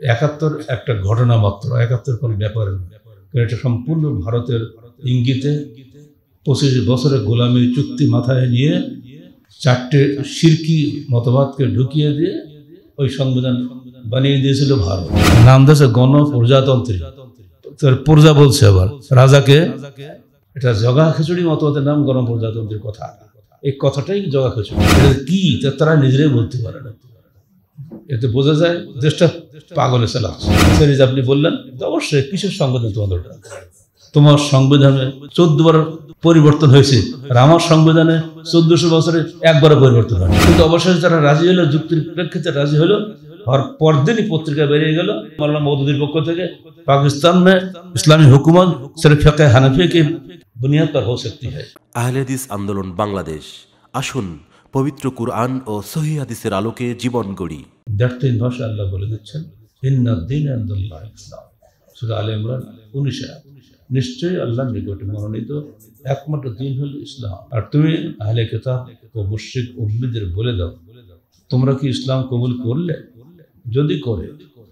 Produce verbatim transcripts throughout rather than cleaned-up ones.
একাত্তর একটা ঘটনা মাত্র, একাত্তর কোনো ব্যাপার না। এটা সম্পূর্ণ ভারতের ইঙ্গিতে পঁচিশ বছরের গোলামী চুক্তি মাথায় নিয়ে চারটে শিরকি মতবাদকে ঢুকিয়ে দিয়ে ওই সংবিধান বানিয়ে দিয়েছিল ভারত। নাম দিয়েছে গণ প্রজাতন্ত্রী। প্রজা বলছে আবার রাজাকে, এটা জগা খিচুড়ি মতবাদের নাম গণ প্রজাতন্ত্রীর কথা। এই কথাটাই জগা খিচুড়ি, এটা কি তারা নিজেরাই বলতে পারে না। এতে বোঝা যায় দেশটা পাগলে চালাচ্ছে। আপনি বললেন অবশ্যই কিসের সংবিধান তোমাদের, তোমার সংবিধানে চোদ্দ বার পরিবর্তন হয়েছে, আর আমার সংবিধানে চোদ্দশো বছরে একবারও পরিবর্তন হয়। কিন্তু অবশেষে তারা রাজি হলো, যুক্তির প্রেক্ষিতে রাজি হলো। আর পরদিনই পত্রিকা বেরিয়ে গেল মাওলানা মওদুদির পক্ষ থেকে, পাকিস্তান में ইসলামী হুকুমত सिर्फ फिक़्ह हनफी की बुनियाद पर हो सकती है। আহলে হাদিস আন্দোলন বাংলাদেশ, আসুন পবিত্র কুরআন ও সহিহ হাদিসের আলোকে জীবন গড়ি। দেড় তিন ভাষা আল্লাহ বলে দিচ্ছেন, ইন্নাদ দীন ইনদাল্লাহি ইসলাম। সূরা আলে ইমরান উনিশ। নিশ্চয়ই আল্লাহর নিকটে মনোনীত একমাত্র দিন হলো ইসলাম। আর তুমি আহলে কিতাব ও মুশরিক উম্মীদের বলে দাও, তোমরা কি ইসলাম কবুল করলে? যদি করে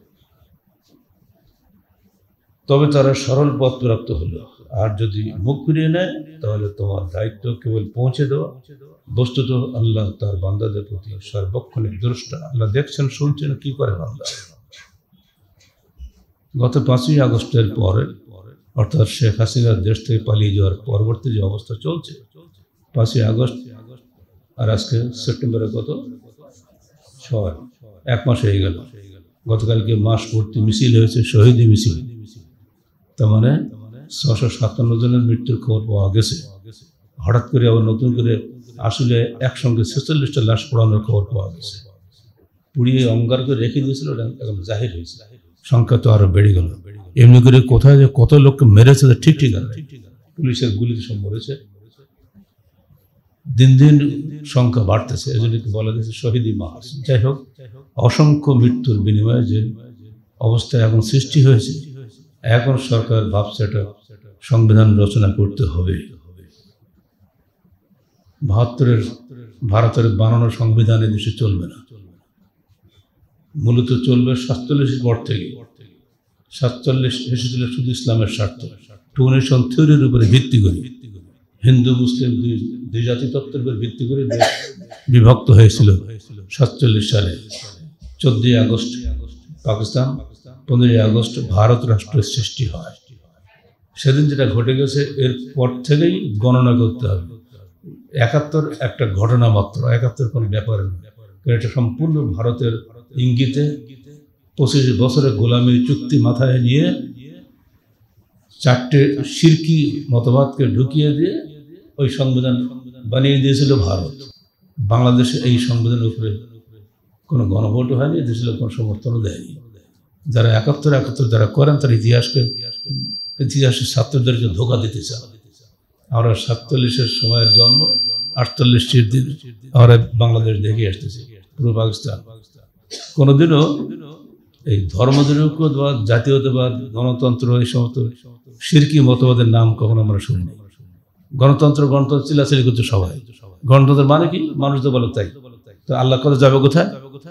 তবে তারা সরল পথ প্রাপ্ত হলো, আর যদি মুখ ফিরিয়ে নেয় তাহলে তোমার দায়িত্ব কেবল পৌঁছে দেওয়া। বস্তুত আল্লাহ তার বান্দাদের প্রতি সর্বক্ষণিক দ্রষ্টা। আল্লাহ দেখছেন, শুনছেন কি করে বান্দা। গত পাঁচই আগস্টের পরে, অর্থাৎ শেখ হাসিনার দেশ থেকে পালিয়ে যাওয়ার পরবর্তী যে অবস্থা চলছে, পাঁচই আগস্ট আর আজকে সেপ্টেম্বরের কত ছয়, এক মাস হয়ে গেল। গতকালকে মাস ভর্তি মিছিল হয়েছে, শহীদি মিছিল। তার মানে ছশো সাতান্ন জনের মৃত্যুর খবর পাওয়া গেছে। হঠাৎ করে আবার নতুন করে আসলে একসঙ্গে ছেচল্লিশটা লাশ পোড়ানোর খবর পাওয়া গেছে। পুড়িয়ে অঙ্গার করে রেখে দিয়েছিল, এখন জাহির হয়েছে, সংখ্যা তো আরো বেড়ে গেল। এমনি করে কোথায় যে কত লোককে মেরেছে ঠিক ঠিক আছে, পুলিশের গুলিতে সব মরেছে। দিন দিন সংখ্যা বাড়তেছে, এজন্য বলা যাচ্ছে শহীদি মাস। যাই হোক, অসংখ্য মৃত্যুর বিনিময়ে যে অবস্থায় এখন সৃষ্টি হয়েছে, এখন সরকার ভাবছে এটা সংবিধান রচনা করতে হবে। বাহাত্তরের ভারতের বানানো সংবিধান এদেশে চলবে না, মূলত চলবে সাতচল্লিশের পর থেকে। সাতচল্লিশ এসেছিল শুধু ইসলামের স্বার্থ, টু নেশন থিওরির উপরে ভিত্তি করে, হিন্দু মুসলিম দুই দুই জাতি তত্ত্বের উপর ভিত্তি করে বিভক্ত হয়েছিল। সাতচল্লিশ সালে চোদ্দই আগস্ট পাকিস্তান, পনেরোই আগস্ট ভারত রাষ্ট্রের সৃষ্টি হয়। সেদিন যেটা ঘটে গেছে, এর পর থেকেই গণনা করতে হবে। একাত্তর একটা ঘটনা মাত্র, একাত্তর কোনো ব্যাপার না। এটা সম্পূর্ণ ভারতের ইঙ্গিতে পঁচিশ বছরের গোলামী চুক্তি মাথায় নিয়ে চারটে শিরকি মতবাদকে ঢুকিয়ে দিয়ে ওই সংবিধান বানিয়ে দিয়েছিল ভারত। বাংলাদেশে এই সংবিধানের উপরে কোনো গণভোটও হয়নি, দেশের লোক কোনো সমর্থনও দেয়নি। যারা একাত্তর একাত্তর যারা করেন, তারা ইতিহাসকে ইতিহাসের ছাত্রদেরকে ধোকা দিতে চান। আমরা সাতচল্লিশের সময়ের জন্ম, আটচল্লিশটির দিন আমরা বাংলাদেশ দেখে আসতেছি, পূর্ব পাকিস্তান। কোনোদিনও এই ধর্মনিরপেক্ষবাদ, জাতীয়তাবাদ, গণতন্ত্র, এই সমস্ত শিরকি মতবাদের নাম কখনো আমরা শুনিনি। গণতন্ত্র গণতন্ত্র চিল্লাচিল্লি করছে সবাই। গণতন্ত্রের মানে কি? মানুষ তো বলে তাই। তো আল্লাহ কথা যাবে কোথায়?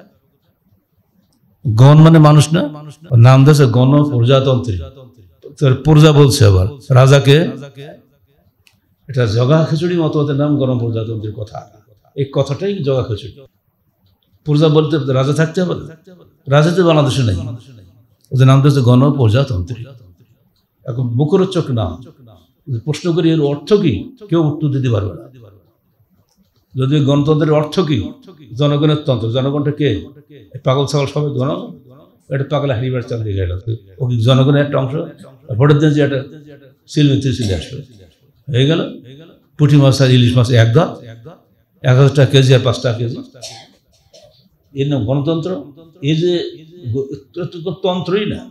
গণ মানে মানুষ না, নাম দিয়েছে গণ প্রজাতন্ত্রী। প্রজা বলছে আবার রাজাকে, এটা জগা খিচুড়ি মতবাদের নাম গণ প্রজাতন্ত্রীর কথা। এই কথাটাই জগা খিচুড়ি। প্রজা বলতে রাজা থাকতে হবে, রাজা তো বাংলাদেশে নেই, ওদের নাম দিয়েছে গণ প্রজাতন্ত্রী। এখন মুখরোচক নাম। প্রশ্ন করি এর অর্থ কি, কেউ উত্তর দিতে পারবে না। যদি গণতন্ত্রের অর্থ কি? জনগণের তন্ত্র। জনগণটা কে? পাগল ছাগল সবাই গণ, এটা পাগলা হারিবার চাল দিয়ে গেল। ও কি জনগণের একটা অংশ? ভোটের দিন যে একটা সিলমিত্রি চলে আসবে, হয়ে গেল। পুঁটি মাছ আর ইলিশ মাছ এক দল, এক হাজার টাকা কেজি আর পাঁচ টাকা কেজি, এর নাম গণতন্ত্র? এই যে তন্ত্রই না।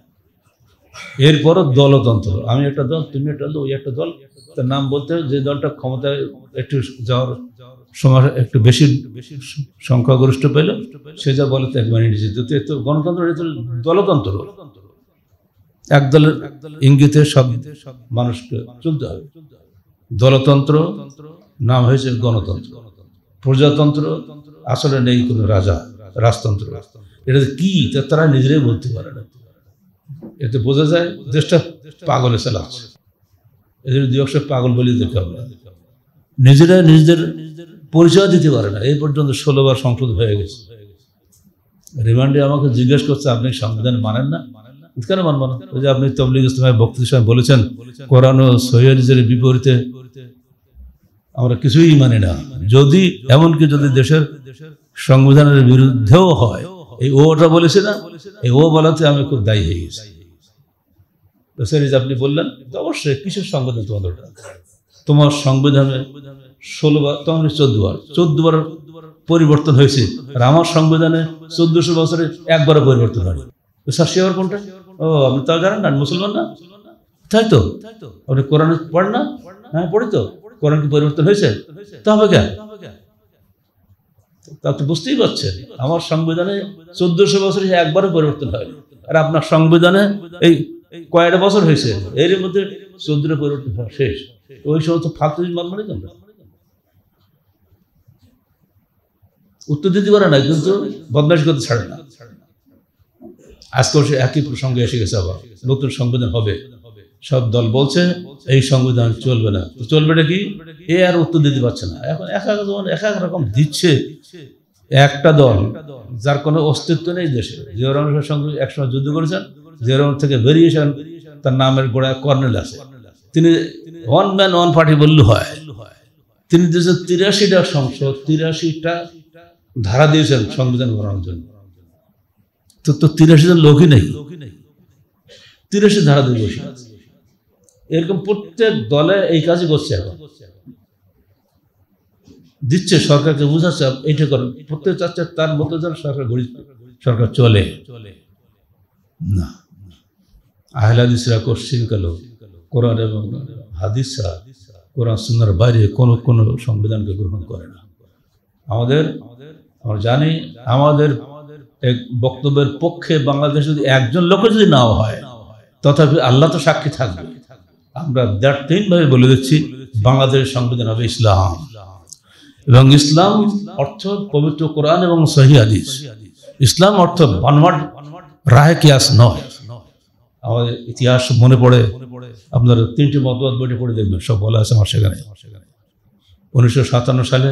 এরপরও দলতন্ত্র। আমি একটা দল, তুমি একটা দল, ওই একটা দল। তার নাম বলতে যে দলটা ক্ষমতায় একটু যাওয়ার সময় একটু বেশি বেশি সংখ্যাগরিষ্ঠ পেল, সে যা বলে তাকে মানিয়ে নিয়েছে। তো গণতন্ত্র দলতন্ত্র। এক দলের ইঙ্গিতে সব মানুষকে চলতে হবে। দলতন্ত্র নাম হয়েছে গণতন্ত্র। প্রজাতন্ত্র আসলে নেই কোনো রাজা, রাজতন্ত্র। এটা কি তারা নিজেরাই বলতে পারে না। এতে বোঝা যায় দেশটা পাগলে চালাচ্ছে। এদের দুই একশো পাগল বলে দেখতে হবে, নিজেরা নিজেদের পরিচয় দিতে পারে না। এই পর্যন্ত ষোলো বার সংসদ হয়ে গেছে। রিমান্ডে আমাকে জিজ্ঞেস করছে আপনি সংবিধান মানেন না? কেন মানব না? ওই যে আপনি তবলিগ ইসলামের বক্তৃতার সময় বলেছেন কোরআন ও সহিহ হাদিসের বিপরীতে আমরা কিছুই মানি না। যদি এমনকি যদি দেশের সংবিধানের বিরুদ্ধেও হয়, এই ওটা বলেছে না, এই ও বলাতে আমি খুব দায়ী হয়ে গেছি। আপনি বললেন অবশ্যই কিসের সংবিধান তোমাদের? তোমার সংবিধানে ষোলো বার, তোমার চোদ্দ বার চোদ্দ বার পরিবর্তন হয়েছে, আর আমার সংবিধানে চোদ্দশো বছরে একবারও পরিবর্তন হয়নি। সে আবার কোনটা? ও আপনি তাও জানেন না, মুসলমান না? তাই তো, আপনি কোরআন পড়েন না? হ্যাঁ পড়ি তো। কোরআন কি পরিবর্তন হয়েছে? তা হবে কেন? তা তো বুঝতেই পারছেন আমার সংবিধানে চোদ্দশো বছরে একবারও পরিবর্তন হয়নি, আর আপনার সংবিধানে এই কয়েকটা বছর হয়েছে, এর মধ্যে চোদ্দটা পরিবর্তন হওয়া শেষ। ওই সমস্ত ফালতু মানবে না, উত্তর দিতে পারে না, কিন্তু বদমাইশ করতে ছাড়ে না। আজকেও সে একই প্রসঙ্গে এসে গেছে, আবার নতুন সংবিধান হবে। সব দল বলছে এই সংবিধান চলবে না, তো চলবেটা কি? এ আর উত্তর দিতে পারছে না। এখন এক এক জন এক এক রকম দিচ্ছে। একটা দল যার কোনো অস্তিত্ব নেই দেশে, জিয়াউর রহমানের সঙ্গে একসময় যুদ্ধ করেছেন, জিয়াউর রহমান থেকে বেরিয়েছেন, তার নামের গোড়ায় কর্নেল আছে, তিনি ওয়ান ম্যান ওয়ান পার্টি বললে হয়। তিনি দেশের তিরাশিটা সংসদ, তিরাশিটা ধারা দিয়েছেন সংবিধান বানানোর জন্য। তো তো তিরাশি জন লোকই নেই, তিরাশি ধারা দিয়ে বসে আছে। এরকম প্রত্যেক দলে এই কাজই করছে, এখন দিচ্ছে, সরকারকে বুঝাচ্ছে এইটা করেন। প্রত্যেক চাচ্ছে তার মতো যেন সরকার গড়ি সরকার চলে না। আহলে হাদিসরা কোশ্চিন কাল কোরআন এবং হাদিসরা কোরআন সুন্নাহর বাইরে কোনো কোনো সংবিধানকে গ্রহণ করে না। আমাদের আমরা জানি আমাদের এক বক্তব্যের পক্ষে বাংলাদেশে যদি একজন লোক যদি নাও হয়, তথাপি আল্লাহ তো সাক্ষী থাকবে। আমরা দ্যাট তিন ভাবে বলে দিচ্ছি বাংলাদেশের সংবিধান হবে ইসলাম, এবং ইসলাম অর্থ পবিত্র কোরআন এবং সহিহ হাদিস। ইসলাম অর্থ বানোয়াট রায় কিয়াস নয়। আমাদের ইতিহাস মনে পড়ে, আপনার তিনটি মতবাদ বইটি পড়ে দেখবেন, সব বলা আছে আমার সেখানে। উনিশশো সাতান্ন সালে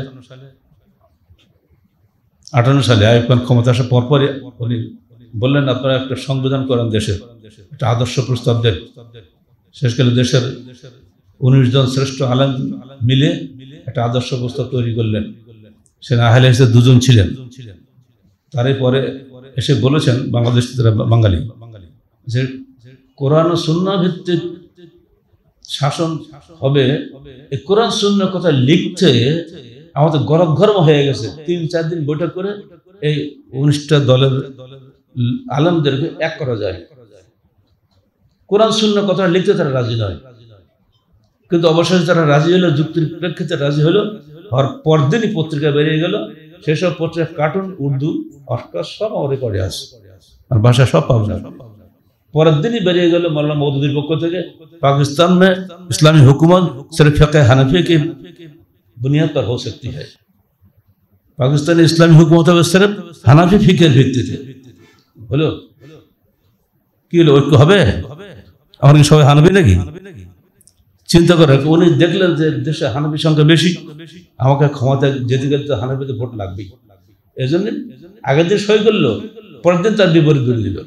আটান্ন সালে আইয়ুব খান ক্ষমতা আসার পরপরই উনি বললেন আপনারা একটা সংবিধান করেন, দেশের একটা আদর্শ প্রস্তাব দেন। শেষকালে দেশের উনিশ জন শ্রেষ্ঠ আলেম মিলে একটা আদর্শ প্রস্তাব তৈরি করলেন। সে আহলে হাদিসের দুজন ছিলেন। তারই পরে এসে বলেছেন বাংলাদেশ বাঙালি যে কোরআন ও সুন্নাহ ভিত্তিক শাসন হবে। এই কোরআন সুন্নাহর কথা লিখতে আমাদের গরম গরম হয়ে গেছে। তিন চার দিন বৈঠক করে এই উনিশটা দলের আলেমদেরকে এক করা যায়। কোরআন সুন্নাহর কথা লিখতে তারা রাজি নয়, কিন্তু অবশেষে তারা রাজি হলো, যুক্তির প্রেক্ষিতে রাজি হলো। আর পরদিনই পত্রিকা বেরিয়ে গেল, সেসব পত্রিকা কার্টুন, উর্দু, অস্কার সব আমার রেকর্ডে আছে, আর ভাষা সব পাবো না। পরের দিনই বেরিয়ে গেল মৌলানা মওদুদির পক্ষ থেকে पाकिस्तान में इस्लामी हुकूमत सिर्फ फ़िक़्ह हनफी की बुनियाद पर हो सकती है। पाकिस्तानी इस्लामी हुकूमत सिर्फ हनफी फ़िक़्हेर ভিত্তিতে হলো। কি হলো, ঐক্য হবে? আমার কি সবাই হানফি নাকি? চিন্তা করে উনি দেখলেন যে দেশে হানফি সংখ্যা বেশি, আমাকে ক্ষমতা যেতে গেলে তো হানফিতে ভোট লাগবেই। এই জন্য আগের দিন সই করলো, পরের দিন তার বিপরীত করে দিল।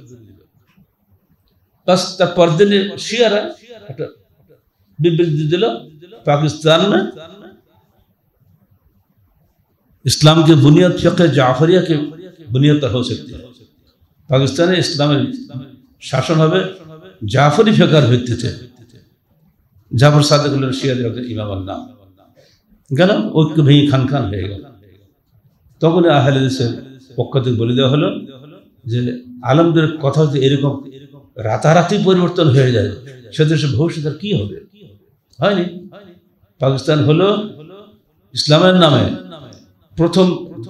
बस तब पर्दे ने शियारा बिबृति दिलो पाकिस्तान में इस्लाम की बुनियाद फ़िक़्ह जाफरिया की बुनियाद पर हो सकती है। पाकिस्तान में इस्लाम शासन হবে জাফরি ফিকহের ভিত্তিতে। জাফর সাদেক হলেন শিয়াদের একজন ইমামের নাম। গেল ঐক্য ভেঙে খান খান হয়ে গেল। তখন আহলে হাদিসের পক্ষ থেকে বলে দেওয়া হলো যে আলেমদের কথা হচ্ছে এরকম রাতারাতি পরিবর্তন হয়ে যায়, সে দেশে ভবিষ্যতের কি হবে? হয়নি। পাকিস্তান হলো ইসলামের নামে প্রথম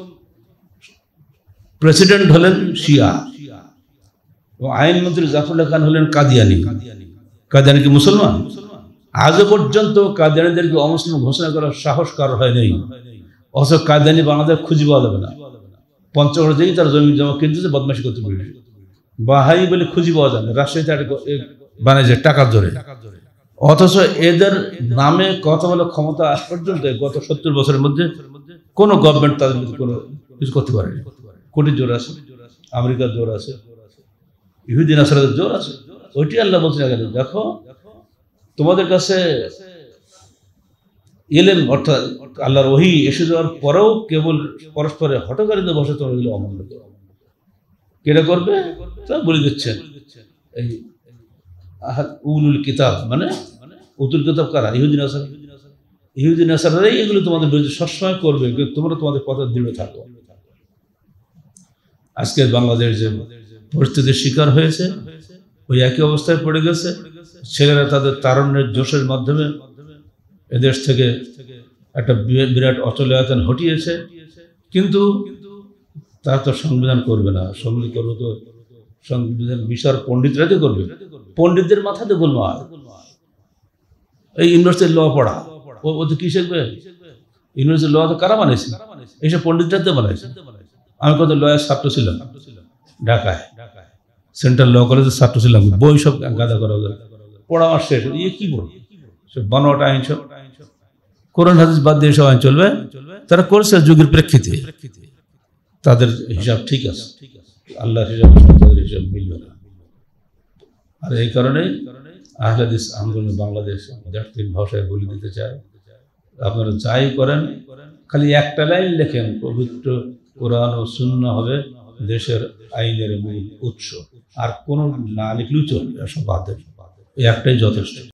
প্রেসিডেন্ট হলেন শিয়া, ও আইনমন্ত্রী জাফরুল্লাহ খান হলেন কাদিয়ানি। কাদিয়ানি কি মুসলমান? আজও পর্যন্ত কাদিয়ানিদেরকে অমুসলিম ঘোষণা করার সাহস কারো হয় নাই। অথচ কাদিয়ানি বাংলাদেশ খুঁজে পাওয়া যাবে না। পঞ্চগড়ে যেই তারা জমি জমা কিনতেছে বদমাশি করতে পারে বাহাই বলে খুঁজি পাওয়া যায় না রাজশাহীতে বানিয়েছে টাকার জোরে অথচ এদের নামে কথা বলে ক্ষমতা আজ পর্যন্ত গত সত্তর বছরের মধ্যে কোনো গভর্নমেন্ট তাদের মধ্যে কোনো কিছু করতে পারেনি কোটির জোর আছে আমেরিকার জোর আছে ইহুদিন আসারাদের জোর আছে ওইটি আল্লাহ বলছে দেখো তোমাদের কাছে এলেন অর্থাৎ আল্লাহর ওহী এসে যাওয়ার পরেও কেবল পরস্পরের হটকারীদের বসে তোমরা এগুলো অমান্য করো কেটা করবে তা বলে দিচ্ছেন এই উলুল কিতাব মানে উতুল কিতাব কারা ইহুদিন আসার ইহুদিন আসারাই এগুলো তোমাদের বিরুদ্ধে সবসময় করবে কিন্তু তোমরা তোমাদের পথে দৃঢ় থাকো আজকের বাংলাদেশ যে পরিস্থিতির শিকার হয়েছে ওই একই অবস্থায় পড়ে গেছে ছেলেরা তাদের তারুণ্যের জোশের মাধ্যমে এদেশ থেকে একটা বিরাট অচলায়তন ঘটিয়েছে কিন্তু তারা তো সংবিধান করবে না সংবিধান করবে তো সংবিধান বিষয়ের পণ্ডিতরা তো করবে পণ্ডিতদের মাথাতে গোলমাল এই ইউনিভার্সিটির ল পড়া ও তো কি শিখবে ইউনিভার্সিটির ল তো কারা বানাইছে এইসব পণ্ডিতরা তো বানাইছে আমি কত লয়ের ছাত্র ছিলাম ঢাকায় সেন্ট্রাল ল কলেজের ছাত্র ছিলাম বই সব গাদা করা পড়া আমার শেষ ইয়ে কি বই সব বানোয়াটা আইন সব কোরআন হাদিস বাদ দিয়ে সব আইন চলবে তারা করছে যুগের প্রেক্ষিতে তাদের হিসাব ঠিক আছে আল্লাহর হিসাব তাদের হিসাব মিলবে না আর এই কারণেই আহলে হাদিস আন্দোলন বাংলাদেশ জাতীয় ভাষায় বলে দিতে চায় আপনারা যাই করেন খালি একটা লাইন লেখেন পবিত্র কোরআন ও সুন্নাহ হবে দেশের আইনের মূল উৎস আর কোনো না লিখলেও চলবে সব বাদ এই একটাই যথেষ্ট